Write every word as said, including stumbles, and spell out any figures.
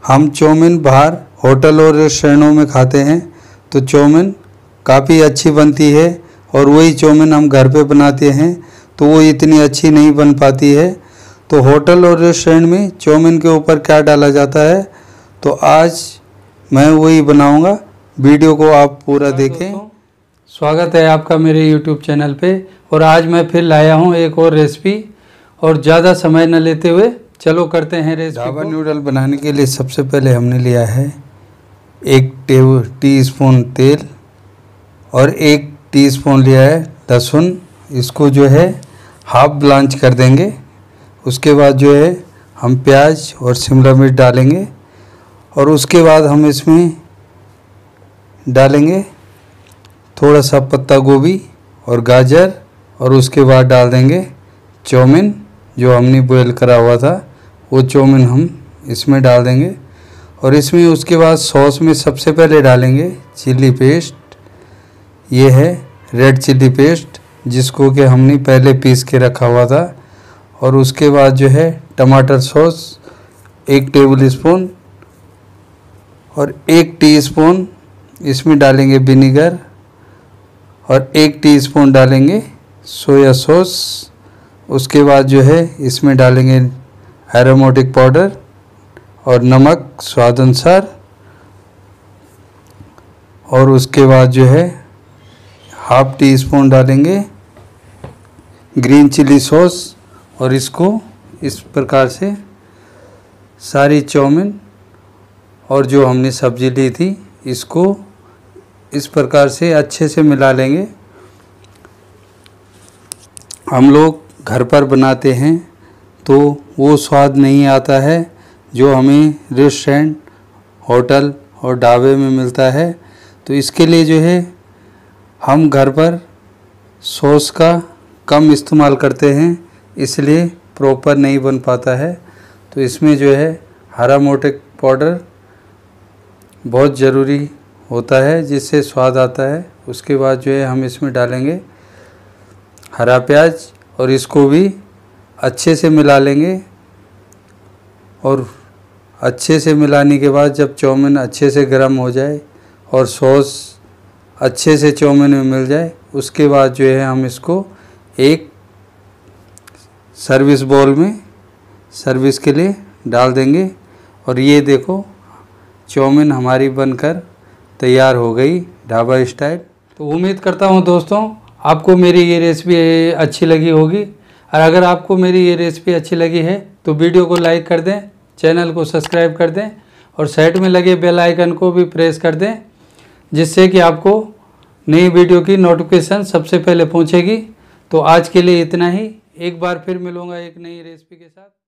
हम चाउमीन बाहर होटल और रेस्टोरेंटों में खाते हैं तो चाउमीन काफ़ी अच्छी बनती है, और वही चाउमीन हम घर पे बनाते हैं तो वो इतनी अच्छी नहीं बन पाती है। तो होटल और रेस्टोरेंट में चाउमीन के ऊपर क्या डाला जाता है, तो आज मैं वही बनाऊंगा। वीडियो को आप पूरा देखें। स्वागत है आपका मेरे यूट्यूब चैनल पे। और आज मैं फिर लाया हूँ एक और रेसिपी, और ज़्यादा समय न लेते हुए चलो करते हैं रेसिपी। ढाबा नूडल बनाने के लिए सबसे पहले हमने लिया है एक टेबल टी स्पून तेल और एक टीस्पून लिया है लहसुन। इसको जो है हाफ ब्लांच कर देंगे। उसके बाद जो है हम प्याज और शिमला मिर्च डालेंगे, और उसके बाद हम इसमें डालेंगे थोड़ा सा पत्ता गोभी और गाजर, और उसके बाद डाल देंगे चाउमीन जो हमने बॉयल करा हुआ था, वो चाउमीन हम इसमें डाल देंगे। और इसमें उसके बाद सॉस में सबसे पहले डालेंगे चिल्ली पेस्ट। ये है रेड चिल्ली पेस्ट जिसको कि हमने पहले पीस के रखा हुआ था। और उसके बाद जो है टमाटर सॉस एक टेबल स्पून, और एक टीस्पून इसमें डालेंगे विनीगर, और एक टीस्पून डालेंगे सोया सॉस। उसके बाद जो है इसमें डालेंगे एरोमेटिक पाउडर और नमक स्वाद अनुसार। और उसके बाद जो है हाफ टी स्पून डालेंगे ग्रीन चिली सॉस। और इसको इस प्रकार से सारी चाउमीन और जो हमने सब्जी ली थी इसको इस प्रकार से अच्छे से मिला लेंगे। हम लोग घर पर बनाते हैं तो वो स्वाद नहीं आता है जो हमें रेस्टोरेंट, होटल और ढाबे में मिलता है। तो इसके लिए जो है हम घर पर सॉस का कम इस्तेमाल करते हैं, इसलिए प्रॉपर नहीं बन पाता है। तो इसमें जो है हरा मोटिक पाउडर बहुत ज़रूरी होता है जिससे स्वाद आता है। उसके बाद जो है हम इसमें डालेंगे हरा प्याज, और इसको भी अच्छे से मिला लेंगे। और अच्छे से मिलाने के बाद जब चाउमीन अच्छे से गर्म हो जाए और सॉस अच्छे से चाउमीन में मिल जाए, उसके बाद जो है हम इसको एक सर्विस बाउल में सर्विस के लिए डाल देंगे। और ये देखो चाउमीन हमारी बनकर तैयार हो गई ढाबा स्टाइल। तो उम्मीद करता हूँ दोस्तों आपको मेरी ये रेसिपी अच्छी लगी होगी। और अगर आपको मेरी ये रेसिपी अच्छी लगी है तो वीडियो को लाइक कर दें, चैनल को सब्सक्राइब कर दें, और साइड में लगे बेल आइकन को भी प्रेस कर दें, जिससे कि आपको नई वीडियो की नोटिफिकेशन सबसे पहले पहुंचेगी। तो आज के लिए इतना ही। एक बार फिर मिलूँगा एक नई रेसिपी के साथ।